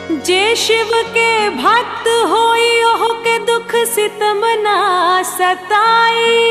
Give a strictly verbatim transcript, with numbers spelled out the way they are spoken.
जे शिव के भक्त होई ओह के दुख सितम ना सताई।